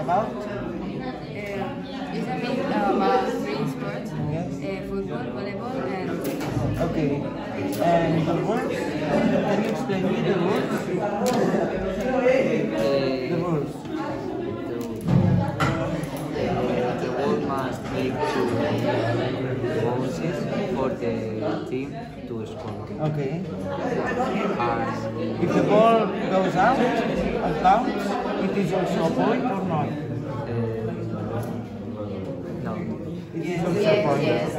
about? It's a mix about three sports, Yes. Football, volleyball, and Okay. And the rules? Can you explain me the rules? The rules. The ball must make two bounces for the team to score. Okay. And If the ball goes out and counts, it is also a point or not? no, It is also a yes, point. yes.